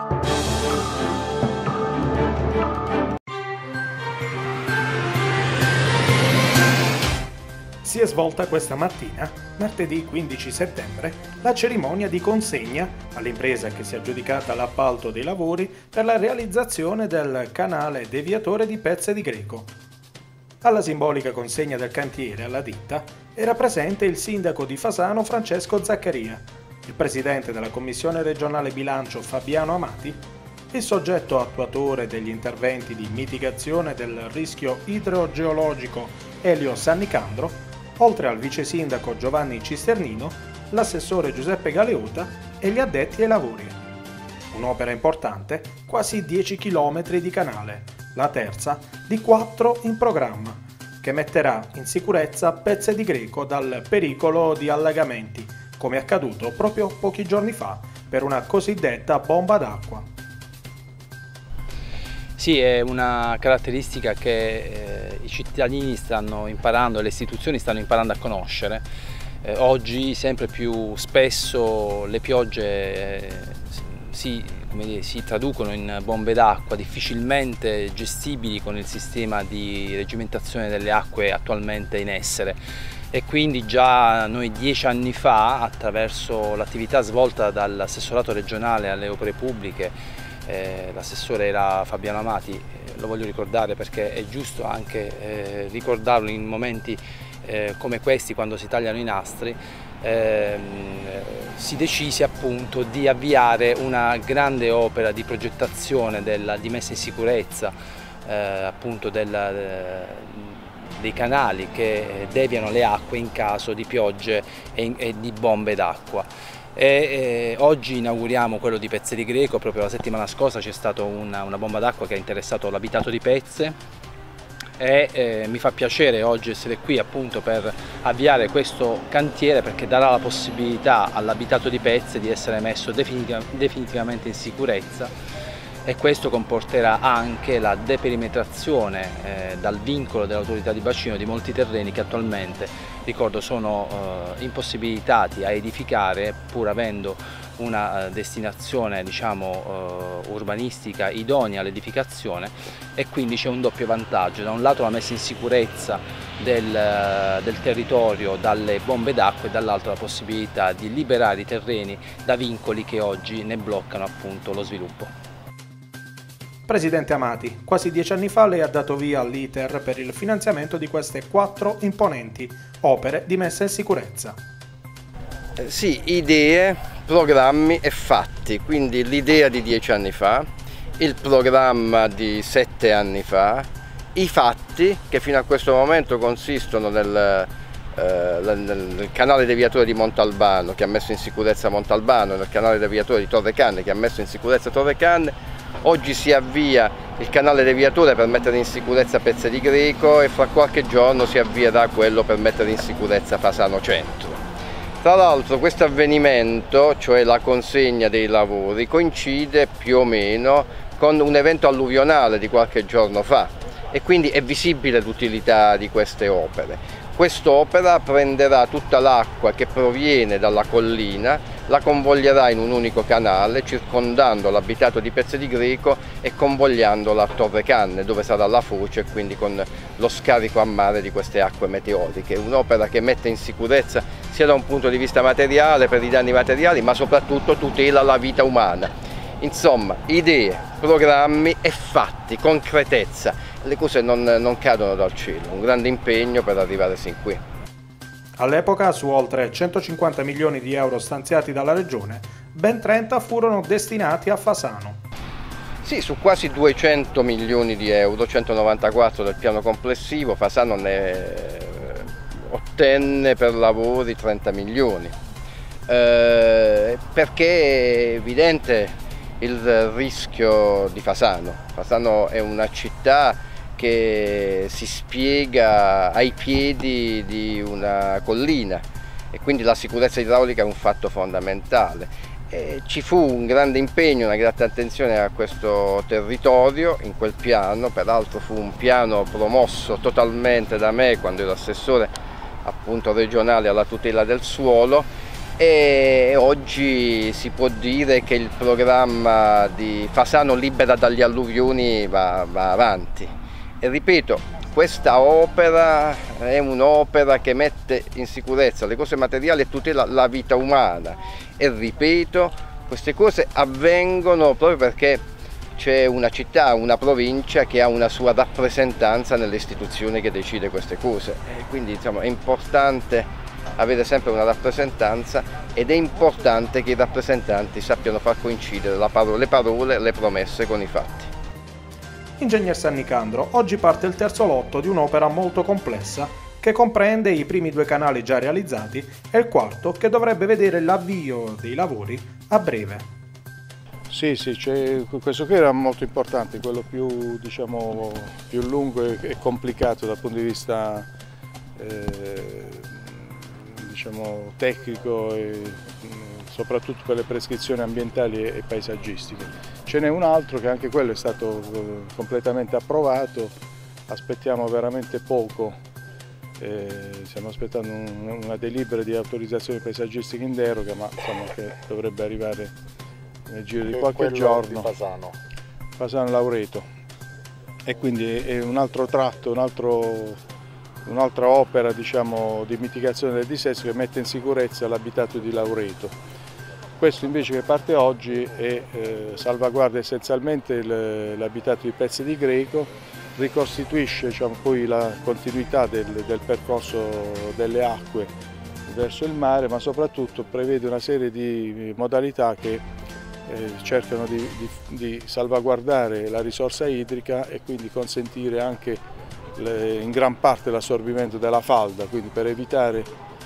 Si è svolta questa mattina, martedì 15 settembre, la cerimonia di consegna all'impresa che si è aggiudicata l'appalto dei lavori per la realizzazione del canale deviatore di Pezze di Greco. Alla simbolica consegna del cantiere alla ditta era presente il sindaco di Fasano Francesco Zaccaria, il presidente della Commissione regionale bilancio Fabiano Amati, il soggetto attuatore degli interventi di mitigazione del rischio idrogeologico Elio Sannicandro, oltre al vice sindaco Giovanni Cisternino, l'assessore Giuseppe Galeota e gli addetti ai lavori. Un'opera importante, quasi 10 km di canale, la terza di 4 in programma, che metterà in sicurezza Pezze di Greco dal pericolo di allagamenti, come accaduto proprio pochi giorni fa per una cosiddetta bomba d'acqua. Sì, è una caratteristica che i cittadini stanno imparando, le istituzioni stanno imparando a conoscere. Oggi sempre più spesso le piogge si traducono in bombe d'acqua difficilmente gestibili con il sistema di reggimentazione delle acque attualmente in essere. E quindi già noi 10 anni fa, attraverso l'attività svolta dall'assessorato regionale alle opere pubbliche, l'assessore era Fabiano Amati, lo voglio ricordare perché è giusto anche ricordarlo in momenti come questi, quando si tagliano i nastri. Si decise appunto di avviare una grande opera di progettazione di messa in sicurezza appunto dei canali che deviano le acque in caso di piogge e di bombe d'acqua. Oggi inauguriamo quello di Pezze di Greco. Proprio la settimana scorsa c'è stata una bomba d'acqua che ha interessato l'abitato di Pezze e mi fa piacere oggi essere qui appunto per avviare questo cantiere, perché darà la possibilità all'abitato di Pezze di essere messo definitivamente in sicurezza, e questo comporterà anche la deperimetrazione dal vincolo dell'autorità di bacino di molti terreni che attualmente, ricordo, sono impossibilitati a edificare pur avendo una destinazione, diciamo, urbanistica idonea all'edificazione, e quindi c'è un doppio vantaggio: da un lato la messa in sicurezza del territorio dalle bombe d'acqua e dall'altro la possibilità di liberare i terreni da vincoli che oggi ne bloccano appunto lo sviluppo. Presidente Amati, quasi 10 anni fa lei ha dato via all'iter per il finanziamento di queste 4 imponenti opere di messa in sicurezza. Sì, idee, programmi e fatti, quindi l'idea di 10 anni fa, il programma di 7 anni fa, i fatti che fino a questo momento consistono nel canale deviatore di Montalbano che ha messo in sicurezza Montalbano, nel canale deviatore di Torre Canne che ha messo in sicurezza Torre Canne. Oggi si avvia il canale deviatore per mettere in sicurezza Pezze di Greco e fra qualche giorno si avvierà quello per mettere in sicurezza Fasano Centro. Tra l'altro questo avvenimento, cioè la consegna dei lavori, coincide più o meno con un evento alluvionale di qualche giorno fa e quindi è visibile l'utilità di queste opere. Quest'opera prenderà tutta l'acqua che proviene dalla collina, la convoglierà in un unico canale, circondando l'abitato di Pezze di Greco e convogliandola a Torre Canne, dove sarà la foce, quindi con lo scarico a mare di queste acque meteoriche. Un'opera che mette in sicurezza sia da un punto di vista materiale, per i danni materiali, ma soprattutto tutela la vita umana. Insomma, idee, programmi e fatti, concretezza. Le cose non cadono dal cielo, un grande impegno per arrivare sin qui. All'epoca, su oltre 150 milioni di euro stanziati dalla Regione, ben 30 furono destinati a Fasano. Sì, su quasi 200 milioni di euro, 194 del piano complessivo, Fasano ne ottenne per lavori 30 milioni. Perché è evidente il rischio di Fasano. Fasano è una città che si spiega ai piedi di una collina e quindi la sicurezza idraulica è un fatto fondamentale. Ci fu un grande impegno, una grande attenzione a questo territorio in quel piano. Peraltro fu un piano promosso totalmente da me quando ero assessore appunto regionale alla tutela del suolo, e oggi si può dire che il programma di Fasano libera dagli alluvioni va avanti. E ripeto, questa opera è un'opera che mette in sicurezza le cose materiali e tutela la vita umana. E ripeto, queste cose avvengono proprio perché c'è una città, una provincia che ha una sua rappresentanza nelle istituzioni che decide queste cose. E quindi insomma, è importante avere sempre una rappresentanza ed è importante che i rappresentanti sappiano far coincidere le parole, le promesse con i fatti. Ingegner Sannicandro, oggi parte il terzo lotto di un'opera molto complessa che comprende i primi 2 canali già realizzati e il quarto che dovrebbe vedere l'avvio dei lavori a breve. Sì, questo qui era molto importante, quello più, diciamo, più lungo e complicato dal punto di vista diciamo, tecnico e soprattutto per le prescrizioni ambientali e paesaggistiche. Ce n'è un altro che anche quello è stato completamente approvato, aspettiamo veramente poco, stiamo aspettando una delibera di autorizzazione paesaggistica in deroga, ma insomma che dovrebbe arrivare nel giro di qualche giorno. Di Fasano. Fasano Laureto, e quindi è un altro tratto, un'altra opera, diciamo, di mitigazione del dissesto che mette in sicurezza l'abitato di Laureto. Questo invece che parte oggi salvaguarda essenzialmente l'abitato di Pezzi di Greco, ricostituisce, diciamo, poi la continuità del percorso delle acque verso il mare, ma soprattutto prevede una serie di modalità che cercano di salvaguardare la risorsa idrica e quindi consentire anche in gran parte l'assorbimento della falda, quindi per evitare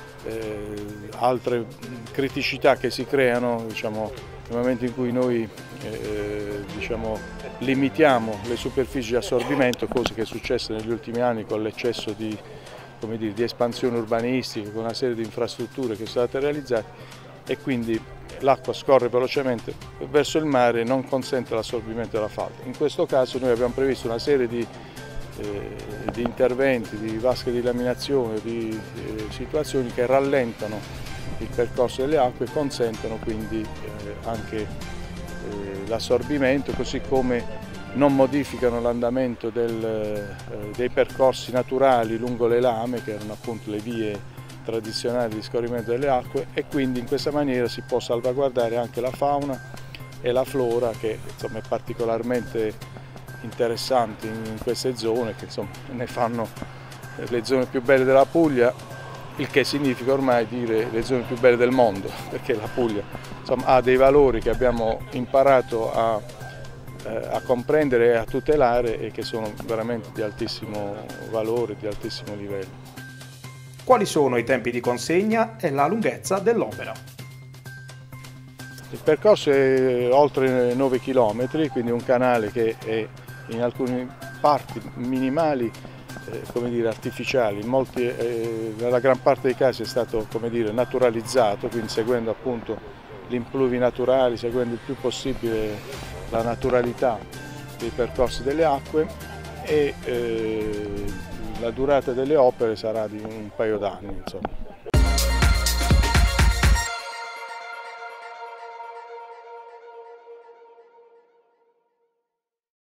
altre criticità che si creano, diciamo, nel momento in cui noi diciamo, limitiamo le superfici di assorbimento, cosa che è successa negli ultimi anni con l'eccesso di espansione urbanistica, con una serie di infrastrutture che sono state realizzate, e quindi l'acqua scorre velocemente verso il mare e non consente l'assorbimento della falda. In questo caso noi abbiamo previsto una serie di interventi, di vasche di laminazione, di situazioni che rallentano il percorso delle acque e consentono quindi anche l'assorbimento, così come non modificano l'andamento dei percorsi naturali lungo le lame, che erano appunto le vie tradizionali di scorrimento delle acque, e quindi in questa maniera si può salvaguardare anche la fauna e la flora, che insomma, è particolarmente interessanti in queste zone, che insomma, ne fanno le zone più belle della Puglia, il che significa ormai dire le zone più belle del mondo, perché la Puglia insomma, ha dei valori che abbiamo imparato a comprendere e a tutelare e che sono veramente di altissimo valore, di altissimo livello. Quali sono i tempi di consegna e la lunghezza dell'opera? Il percorso è oltre 9 km, quindi un canale che è in alcune parti minimali, come dire, artificiali, nella gran parte dei casi è stato, come dire, naturalizzato, quindi seguendo appunto gli impluvi naturali, seguendo il più possibile la naturalità dei percorsi delle acque, e la durata delle opere sarà di un paio d'anni, insomma.